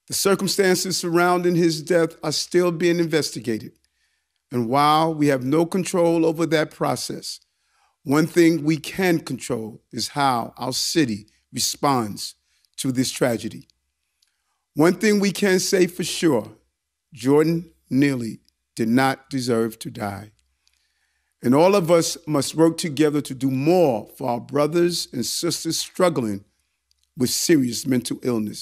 The circumstances surrounding his death are still being investigated. And while we have no control over that process, one thing we can control is how our city responds to this tragedy. One thing we can say for sure, Jordan Neely did not deserve to die. And all of us must work together to do more for our brothers and sisters struggling with serious mental illness.